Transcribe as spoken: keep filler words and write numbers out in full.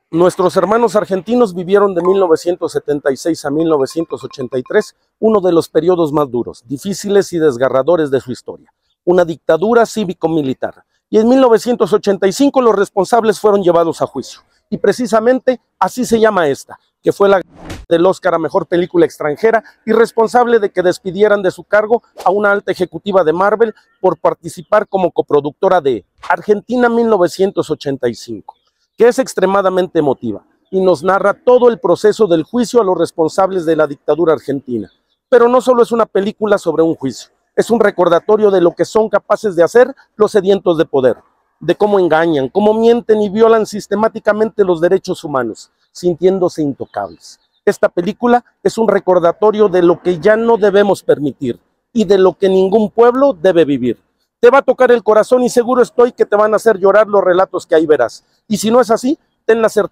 Nuestros hermanos argentinos vivieron de mil novecientos setenta y seis a mil novecientos ochenta y tres uno de los periodos más duros, difíciles y desgarradores de su historia, una dictadura cívico-militar. Y en mil novecientos ochenta y cinco los responsables fueron llevados a juicio. Y precisamente así se llama esta, que fue la del Oscar a Mejor Película Extranjera y responsable de que despidieran de su cargo a una alta ejecutiva de Marvel por participar como coproductora de Argentina mil novecientos ochenta y cinco, que es extremadamente emotiva y nos narra todo el proceso del juicio a los responsables de la dictadura argentina. Pero no solo es una película sobre un juicio, es un recordatorio de lo que son capaces de hacer los sedientos de poder, de cómo engañan, cómo mienten y violan sistemáticamente los derechos humanos, sintiéndose intocables. Esta película es un recordatorio de lo que ya no debemos permitir y de lo que ningún pueblo debe vivir. Te va a tocar el corazón y seguro estoy que te van a hacer llorar los relatos que ahí verás. Y si no es así, ten la certeza